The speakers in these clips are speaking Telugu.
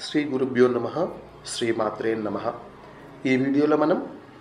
శ్రీ గురుభ్యో నమ శ్రీమాత్రే నమ. ఈ వీడియోలో మనం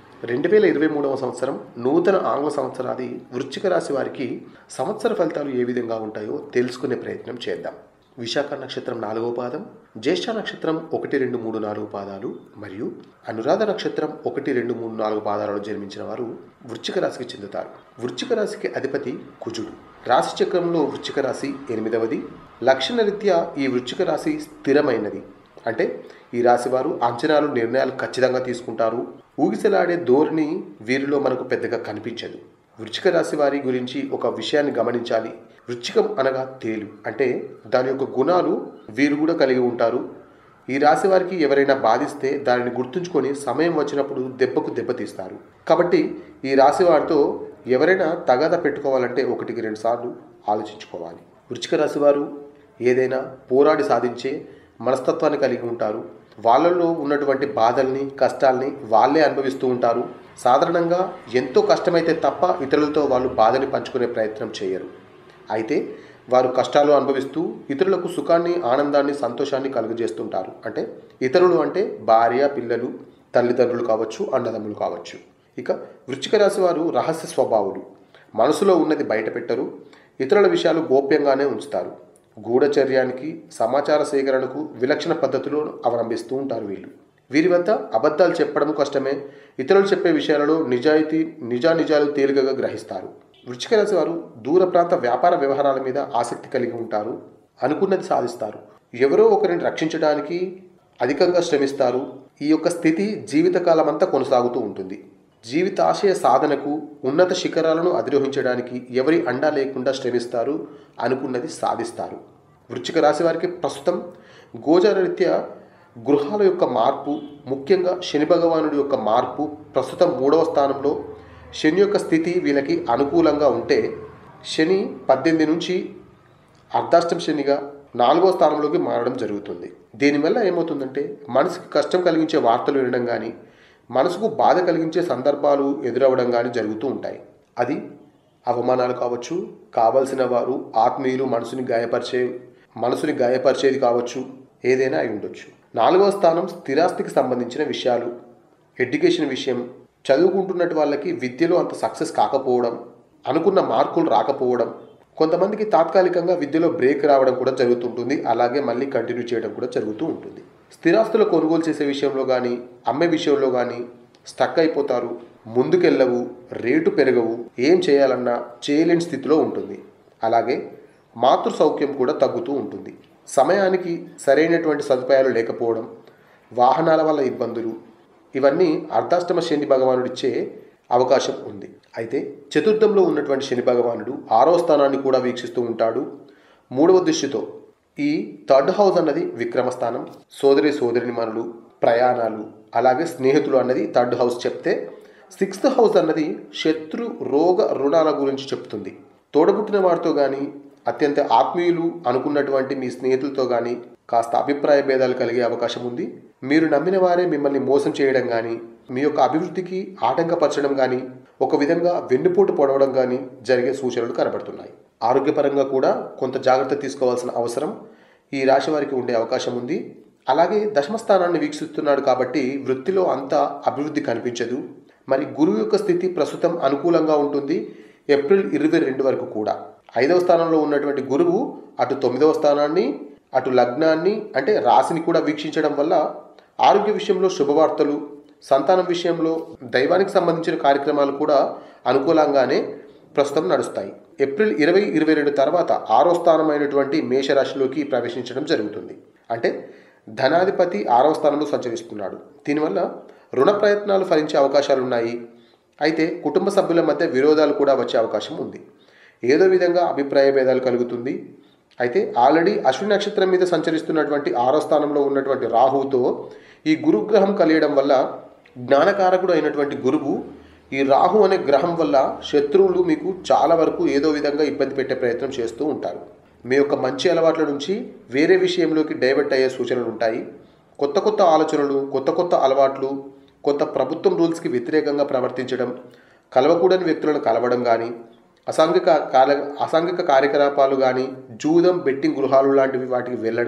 2023వ సంవత్సరం నూతన ఆంగ్ల సంవత్సరాది వృశ్చిక రాశి వారికి సంవత్సర ఫలితాలు ఏ విధంగా ఉంటాయో తెలుసుకునే ప్రయత్నం చేద్దాం. విశాఖ నక్షత్రం 4వ పాదం, జ్యేష్ఠ నక్షత్రం 1, 2, 3, 4 పాదాలు మరియు అనురాధ నక్షత్రం 1, 2, 3, 4 పాదాలలో జన్మించిన వారు వృశ్చిక రాశికి చెందుతారు. వృశ్చిక రాశికి అధిపతి కుజుడు. రాశి చక్రంలో వృశ్చిక రాశి 8వది. లక్షణ రీత్యా ఈ వృశ్చిక రాశి స్థిరమైనది. అంటే ఈ రాశి వారు అంచనాలు, నిర్ణయాలు ఖచ్చితంగా తీసుకుంటారు. ఊగిసలాడే ధోరణి వీరిలో మనకు పెద్దగా కనిపించదు. వృశ్చిక రాశి వారి గురించి ఒక విషయాన్ని గమనించాలి. వృశ్చికం అనగా తేలు, అంటే దాని యొక్క గుణాలు వీరు కూడా కలిగి ఉంటారు. ఈ రాశి వారికి ఎవరైనా బాధిస్తే దానిని గుర్తుంచుకొని సమయం వచ్చినప్పుడు దెబ్బకు దెబ్బతీస్తారు. కాబట్టి ఈ రాశి వారితో ఎవరైనా తగాదా పెట్టుకోవాలంటే 1-2 సార్లు ఆలోచించుకోవాలి. వృశ్చిక రాశి వారు ఏదైనా పోరాడి సాధించే మనస్తత్వాన్ని కలిగి ఉంటారు. వాళ్ళలో ఉన్నటువంటి బాధల్ని, కష్టాల్ని వాళ్ళే అనుభవిస్తూ ఉంటారు. సాధారణంగా ఎంతో కష్టమైతే తప్ప ఇతరులతో వాళ్ళు బాధని పంచుకునే ప్రయత్నం చేయరు. అయితే వారు కష్టాలు అనుభవిస్తూ ఇతరులకు సుఖాన్ని, ఆనందాన్ని, సంతోషాన్ని కలుగజేస్తుంటారు. అంటే ఇతరులు అంటే భార్య, పిల్లలు, తల్లిదండ్రులు కావచ్చు, అన్నదమ్ములు కావచ్చు. ఇక వృశ్చిక రాశి వారు రహస్య స్వభావులు. మనసులో ఉన్నది బయట పెట్టరు. ఇతరుల విషయాలు గోప్యంగానే ఉంచుతారు. గూఢచర్యానికి, సమాచార సేకరణకు విలక్షణ పద్ధతులు అవలంబిస్తూ ఉంటారు వీరి వద్ద అబద్ధాలు చెప్పడం కష్టమే. ఇతరులు చెప్పే విషయాలలో నిజాలు తేలికగా గ్రహిస్తారు. వృశ్చిక రాశి వారు దూర ప్రాంత వ్యాపార వ్యవహారాల మీద ఆసక్తి కలిగి ఉంటారు. అనుకున్నది సాధిస్తారు. ఎవరో ఒకరిని రక్షించడానికి అధికంగా శ్రమిస్తారు. ఈ యొక్క స్థితి జీవితకాలం అంతా కొనసాగుతూ ఉంటుంది. జీవితాశయ సాధనకు, ఉన్నత శిఖరాలను అధిరోహించడానికి ఎవరి అండా లేకుండా శ్రమిస్తారు. అనుకున్నది సాధిస్తారు. వృశ్చిక రాశి వారికి ప్రస్తుతం గోచార రీత్యా గృహాల యొక్క మార్పు, ముఖ్యంగా శని భగవానుడి యొక్క మార్పు ప్రస్తుతం 3వ స్థానంలో. శని యొక్క స్థితి వీళ్ళకి అనుకూలంగా ఉంటే శని 18 నుంచి అర్ధాష్టమ శనిగా 4వ స్థానంలోకి మారడం జరుగుతుంది. దీనివల్ల ఏమవుతుందంటే మనసుకి కష్టం కలిగించే వార్తలు వినడం కానీ, మనసుకు బాధ కలిగించే సందర్భాలు ఎదురవ్వడం కానీ జరుగుతూ ఉంటాయి. అది అవమానాలు కావచ్చు, కావలసిన వారు ఆత్మీయులు మనసుని గాయపరిచేది కావచ్చు, ఏదైనా అయి ఉండొచ్చు. 4వ స్థానం స్థిరాస్తికి సంబంధించిన విషయాలు, ఎడ్యుకేషన్ విషయం. చదువుకుంటున్నట్టు వాళ్ళకి విద్యలో అంత సక్సెస్ కాకపోవడం, అనుకున్న మార్కులు రాకపోవడం, కొంతమందికి తాత్కాలికంగా విద్యలో బ్రేక్ రావడం కూడా జరుగుతుంటుంది. అలాగే మళ్ళీ కంటిన్యూ చేయడం కూడా జరుగుతూ ఉంటుంది. స్థిరాస్తులు కొనుగోలు చేసే విషయంలో కానీ, అమ్మే విషయంలో కానీ స్టక్ అయిపోతారు. ముందుకెళ్ళవు, రేటు పెరగవు, ఏం చేయాలన్నా చేయలేని స్థితిలో ఉంటుంది. అలాగే మాతృ సౌఖ్యం కూడా తగ్గుతూ ఉంటుంది. సమయానికి సరైనటువంటి సదుపాయాలు లేకపోవడం, వాహనాల వల్ల ఇబ్బందులు, ఇవన్నీ అర్ధాష్టమ శని భగవానుడిచ్చే అవకాశం ఉంది. అయితే చతుర్థంలో ఉన్నటువంటి శని భగవానుడు 6వ స్థానాన్ని కూడా వీక్షిస్తూ ఉంటాడు 3వ దృష్టితో. ఈ 3rd హౌస్ అన్నది విక్రమస్థానం. సోదరిమణులు, ప్రయాణాలు, అలాగే స్నేహితులు అన్నది 3rd హౌస్ చెప్తే, 6th హౌస్ అన్నది శత్రు, రోగ, రుణాల గురించి చెప్తుంది. తోడబుట్టిన వారితో కానీ, అత్యంత ఆత్మీయులు అనుకున్నటువంటి మీ స్నేహితులతో కానీ కాస్త అభిప్రాయ భేదాలు కలిగే అవకాశం ఉంది. మీరు నమ్మిన వారే మిమ్మల్ని మోసం చేయడం కానీ, మీ యొక్క అభివృద్ధికి ఆటంకపరచడం కానీ, ఒక విధంగా వెన్నుపోటు పొడవడం కానీ జరిగే సూచనలు కనబడుతున్నాయి. ఆరోగ్యపరంగా కూడా కొంత జాగ్రత్త తీసుకోవాల్సిన అవసరం ఈ రాశి వారికి ఉండే అవకాశం ఉంది. అలాగే దశమస్థానాన్ని వీక్షిస్తున్నాడు కాబట్టి వృత్తిలో అంత అభివృద్ధి కనిపించదు. మరి గురువు యొక్క స్థితి ప్రస్తుతం అనుకూలంగా ఉంటుంది ఏప్రిల్ 22 వరకు కూడా. 5వ స్థానంలో ఉన్నటువంటి గురువు అటు 9వ స్థానాన్ని, అటు లగ్నాన్ని, అంటే రాశిని కూడా వీక్షించడం వల్ల ఆరోగ్య విషయంలో శుభవార్తలు, సంతానం విషయంలో దైవానికి సంబంధించిన కార్యక్రమాలు కూడా అనుకూలంగానే ప్రస్తుతం నడుస్తాయి. ఏప్రిల్ 22 తర్వాత 6వ స్థానమైనటువంటి మేషరాశిలోకి ప్రవేశించడం జరుగుతుంది. అంటే ధనాధిపతి 6వ స్థానంలో సంచరిస్తున్నాడు. దీనివల్ల రుణ ప్రయత్నాలు ఫలించే అవకాశాలు ఉన్నాయి. అయితే కుటుంబ సభ్యుల మధ్య విరోధాలు కూడా వచ్చే అవకాశం ఉంది. ఏదో విధంగా అభిప్రాయ భేదాలు కలుగుతుంది. అయితే ఆల్రెడీ అశ్విని నక్షత్రం మీద సంచరిస్తున్నటువంటి 6వ స్థానంలో ఉన్నటువంటి రాహువుతో ఈ గురుగ్రహం కలియడం వల్ల, జ్ఞానకారకుడు అయినటువంటి గురువు ఈ రాహు అనే గ్రహం వల్ల శత్రువులు మీకు చాలా వరకు ఏదో విధంగా ఇబ్బంది పెట్టే ప్రయత్నం చేస్తూ ఉంటారు. మీ యొక్క మంచి అలవాట్ల నుంచి వేరే విషయంలోకి డైవర్ట్ అయ్యే సూచనలు ఉంటాయి. కొత్త ఆలోచనలు, కొత్త అలవాట్లు, కొంత ప్రభుత్వం రూల్స్కి వ్యతిరేకంగా ప్రవర్తించడం, కలవకూడని వ్యక్తులను కలవడం కానీ, అసాంఘిక కార్యకలాపాలు కానీ, జూదం, బెట్టింగ్ గృహాలు లాంటివి వాటికి వెళ్ళడం,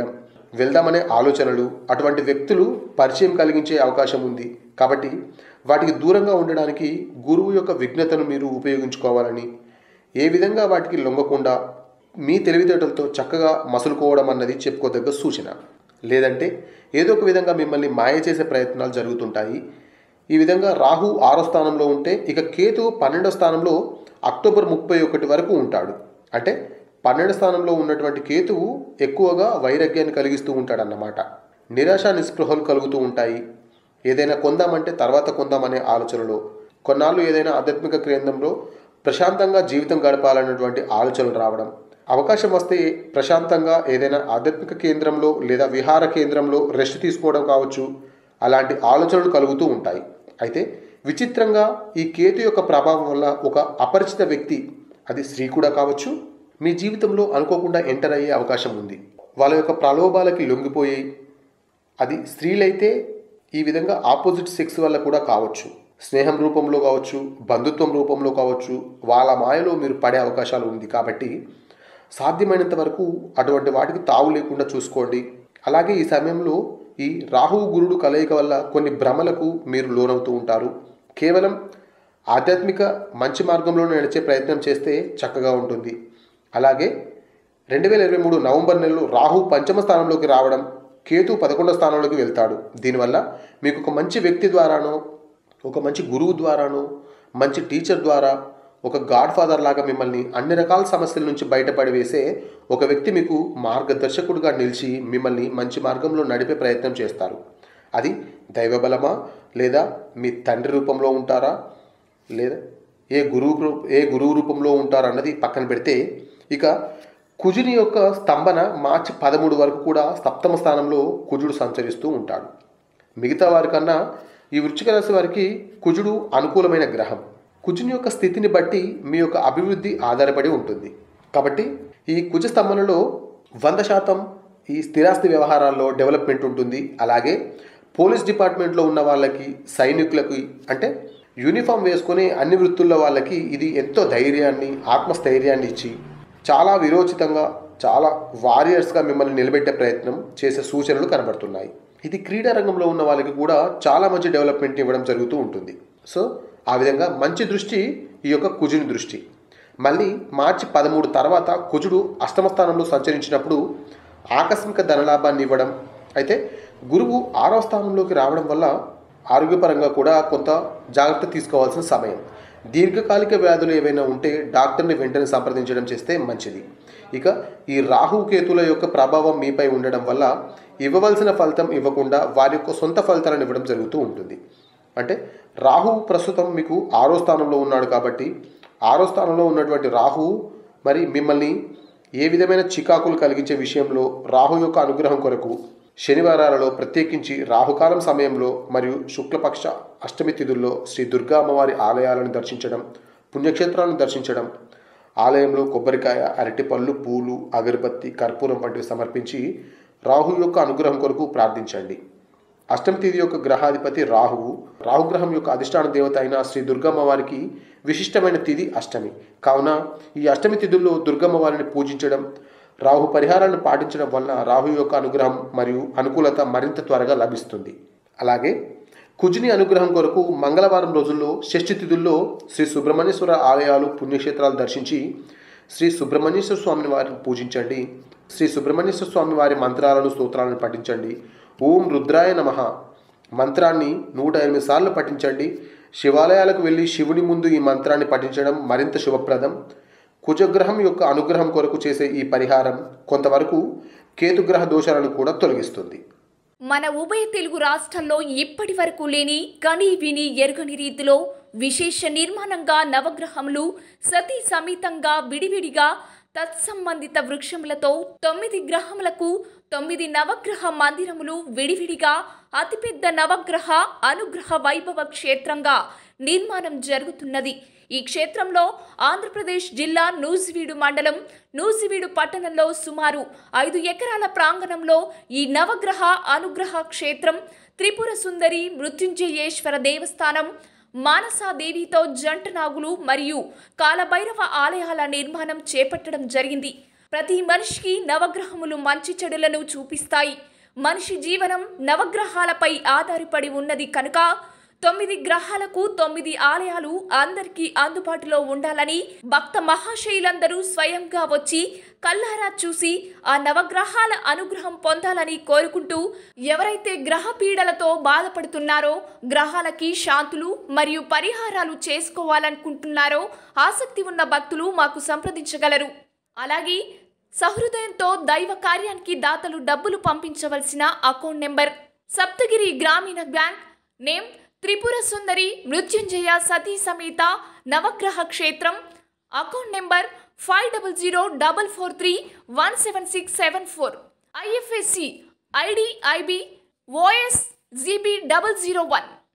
వెళ్దామనే ఆలోచనలు, అటువంటి వ్యక్తులు పరిచయం కలిగించే అవకాశం ఉంది. కాబట్టి వాటికి దూరంగా ఉండడానికి గురువు యొక్క విజ్ఞతను మీరు ఉపయోగించుకోవాలని, ఏ విధంగా వాటికి లొంగకుండా మీ తెలివితేటలతో చక్కగా మసులుకోవడం అన్నది చెప్పుకోదగ్గ సూచన. లేదంటే ఏదో ఒక విధంగా మిమ్మల్ని మాయ చేసే ప్రయత్నాలు జరుగుతుంటాయి. ఈ విధంగా రాహు 6వ స్థానంలో ఉంటే ఇక కేతు 12వ స్థానంలో అక్టోబర్ 31 వరకు ఉంటాడు. అంటే 12వ స్థానంలో ఉన్నటువంటి కేతువు ఎక్కువగా వైరాగ్యాన్ని కలిగిస్తూ ఉంటాడన్నమాట. నిరాశ నిస్పృహలు కలుగుతూ ఉంటాయి. ఏదైనా కొందామంటే తర్వాత కొందామనే ఆలోచనలో, కొన్నాళ్ళు ఏదైనా ఆధ్యాత్మిక కేంద్రంలో ప్రశాంతంగా జీవితం గడపాలన్నటువంటి ఆలోచనలు రావడం, అవకాశం వస్తే ప్రశాంతంగా ఏదైనా ఆధ్యాత్మిక కేంద్రంలో లేదా విహార కేంద్రంలో రెస్ట్ తీసుకోవడం కావచ్చు, అలాంటి ఆలోచనలు కలుగుతూ ఉంటాయి. అయితే విచిత్రంగా ఈ కేతు యొక్క ప్రభావం వల్ల ఒక అపరిచిత వ్యక్తి, అది స్త్రీ కూడా కావచ్చు, మీ జీవితంలో అనుకోకుండా ఎంటర్ అయ్యే అవకాశం ఉంది. వాళ్ళ యొక్క ప్రలోభాలకి లొంగిపోయి, అది స్త్రీలైతే ఈ విధంగా ఆపోజిట్ సెక్స్ వల్ల కూడా కావచ్చు, స్నేహం రూపంలో కావచ్చు, బంధుత్వం రూపంలో కావచ్చు, వాళ్ళ మాయలో మీరు పడే అవకాశాలు ఉంది. కాబట్టి సాధ్యమైనంత వరకు అటువంటి వాటికి తావు లేకుండా చూసుకోండి. అలాగే ఈ సమయంలో ఈ రాహువు గురుడు కలయిక వల్ల కొన్ని భ్రమలకు మీరు లోనవుతూ ఉంటారు. కేవలం ఆధ్యాత్మిక మంచి మార్గంలో నడిచే ప్రయత్నం చేస్తే చక్కగా ఉంటుంది. అలాగే 2023 నవంబర్ నెలలో రాహు 5వ స్థానంలోకి రావడం, కేతు 11వ స్థానంలోకి వెళ్తాడు. దీనివల్ల మీకు ఒక మంచి వ్యక్తి ద్వారానో, ఒక మంచి గురువు ద్వారానో, మంచి టీచర్ ద్వారా, ఒక గాడ్ ఫాదర్ లాగా మిమ్మల్ని అన్ని రకాల సమస్యల నుంచి బయటపడి వేసే ఒక వ్యక్తి మీకు మార్గదర్శకుడిగా నిలిచి మిమ్మల్ని మంచి మార్గంలో నడిపే ప్రయత్నం చేస్తారు. అది దైవబలమా, లేదా మీ తండ్రి రూపంలో ఉంటారా, లేదా ఏ గురువు రూపంలో ఉంటారన్నది పక్కన పెడితే, ఇక కుజుని యొక్క స్తంభన మార్చి 13 వరకు కూడా 7వ స్థానంలో కుజుడు సంచరిస్తూ ఉంటాడు. మిగతా వారికన్నా ఈ వృశ్చిక రాశి వారికి కుజుడు అనుకూలమైన గ్రహం. కుజుని యొక్క స్థితిని బట్టి మీ యొక్క అభివృద్ధి ఆధారపడి ఉంటుంది. కాబట్టి ఈ కుజ స్తంభనలో 100% ఈ స్థిరాస్తి వ్యవహారాల్లో డెవలప్మెంట్ ఉంటుంది. అలాగే పోలీస్ డిపార్ట్మెంట్లో ఉన్న వాళ్ళకి, సైనికులకి, అంటే యూనిఫామ్ వేసుకునే అన్ని వృత్తుల్లో వాళ్ళకి ఇది ఎంతో ధైర్యాన్ని, ఆత్మస్థైర్యాన్ని ఇచ్చి చాలా విరోచితంగా, చాలా వారియర్స్గా మిమ్మల్ని నిలబెట్టే ప్రయత్నం చేసే సూచనలు కనబడుతున్నాయి. ఇది క్రీడా రంగంలో ఉన్న వాళ్ళకి కూడా చాలా మంచి డెవలప్మెంట్ ఇవ్వడం జరుగుతూ ఉంటుంది. సో ఆ విధంగా మంచి దృష్టి ఈ యొక్క కుజుని దృష్టి. మళ్ళీ మార్చి 13 తర్వాత కుజుడు 8వ స్థానంలో సంచరించినప్పుడు ఆకస్మిక ధనలాభాన్ని ఇవ్వడం. అయితే గురువు 6వ స్థానంలోకి రావడం వల్ల ఆరోగ్యపరంగా కూడా కొంత జాగ్రత్త తీసుకోవాల్సిన సమయం. దీర్ఘకాలిక వ్యాధులు ఏవైనా ఉంటే డాక్టర్ని వెంటనే సంప్రదించడం చేస్తే మంచిది. ఇక ఈ రాహుకేతుల యొక్క ప్రభావం మీపై ఉండడం వల్ల ఇవ్వవలసిన ఫలితం ఇవ్వకుండా వారి యొక్క సొంత ఫలితాలను ఇవ్వడం జరుగుతూ ఉంటుంది. అంటే రాహు ప్రస్తుతం మీకు 6వ స్థానంలో ఉన్నాడు. కాబట్టి 6వ స్థానంలో ఉన్నటువంటి రాహు మరి మిమ్మల్ని ఏ విధమైన చికాకులు కలిగించే విషయంలో రాహు యొక్క అనుగ్రహం కొరకు శనివారాలలో, ప్రత్యేకించి రాహుకాలం సమయంలో మరియు శుక్లపక్ష అష్టమి తిథుల్లో శ్రీ దుర్గా అమ్మవారి ఆలయాలను దర్శించడం, పుణ్యక్షేత్రాలను దర్శించడం, ఆలయంలో కొబ్బరికాయ, అరటిపళ్ళు, పూలు, అగరబత్తి, కర్పూరం వంటివి సమర్పించి రాహు యొక్క అనుగ్రహం కొరకు ప్రార్థించండి. అష్టమి తిథి యొక్క గ్రహాధిపతి రాహువు. రాహుగ్రహం యొక్క అధిష్టాన దేవత అయిన శ్రీ దుర్గమ్మ వారికి విశిష్టమైన తిథి అష్టమి. కావున ఈ అష్టమి తిథుల్లో దుర్గమ్మ వారిని పూజించడం, రాహు పరిహారాలను పాటించడం వలన రాహు యొక్క అనుగ్రహం మరియు అనుకూలత మరింత త్వరగా లభిస్తుంది. అలాగే కుజుని అనుగ్రహం కొరకు మంగళవారం రోజుల్లో షష్ఠి తిథుల్లో శ్రీ సుబ్రహ్మణ్యేశ్వర ఆలయాలు, పుణ్యక్షేత్రాలు దర్శించి శ్రీ సుబ్రహ్మణ్యేశ్వర స్వామిని వారిని పూజించండి. శ్రీ సుబ్రహ్మణ్యేశ్వర స్వామి వారి మంత్రాలను, స్తోత్రాలను పఠించండి. ఓం రుద్రాయ నమః మంత్రాన్ని 108 సార్లు పఠించండి. శివాలయాలకు వెళ్ళి శివుని ముందు ఈ మంత్రాన్ని పఠించడం మరింత శుభప్రదం. కుజగ్రహం యొక్క అనుగ్రహం కొరకు చేసే ఈ పరిహారం కొంతవరకు కేతుగ్రహ దోషాలను కూడా తొలగిస్తుంది. మన ఉభయ తెలుగు రాష్ట్రాల్లో ఇప్పటి వరకు లేని, కని విని ఎరుగని రీతిలో విశేష నిర్మాణంగా నవగ్రహములు సతీ సమేతంగా విడివిడిగా తత్సంబంధిత వృక్షములతో 9 గ్రహములకు 9 నవగ్రహ మందిరములు విడివిడిగా అతిపెద్ద నవగ్రహ అనుగ్రహ వైభవ క్షేత్రంగా నిర్మాణం జరుగుతున్నది. ఈ క్షేత్రంలో ఆంధ్రప్రదేశ్ జిల్లా నూజివీడు మండలం నూజివీడు పట్టణంలో సుమారు 5 ఎకరాల ప్రాంగణంలో ఈ నవగ్రహ అనుగ్రహ క్షేత్రం త్రిపుర సుందరి మృత్యుంజయేశ్వర దేవస్థానం, మానసాదేవితో జంట నాగులు మరియు కాలభైరవ ఆలయాల నిర్మాణం చేపట్టడం జరిగింది. ప్రతి మనిషికి నవగ్రహములు మంచి చెడులను చూపిస్తాయి. మనిషి జీవనం నవగ్రహాలపై ఆధారపడి ఉన్నది కనుక 9 గ్రహాలకు 9 ఆలయాలు అందరికీ అందుబాటులో ఉండాలని భక్త మహాశయులందరూ స్వయంగా వచ్చి కల్లారా చూసి ఆ నవగ్రహాల అనుగ్రహం పొందాలని కోరుకుంటూ ఎవరైతే గ్రహ పీడలతో బాధపడుతున్నారో, గ్రహాలకి శాంతులు మరియు పరిహారాలు చేసుకోవాలనుకుంటున్నారో ఆసక్తి ఉన్న భక్తులు మాకు సంప్రదించగలరు. అలాగే సహృదయంతో దైవ కార్యానికి దాతలు డబ్బులు పంపించవలసిన account number Saptagiri Grameena bank, name Tripura Sundari Mrityunjaya Sati Sameta Navagraha Kshetram, account number 500443176774, IFSC ID IB OS GB 001.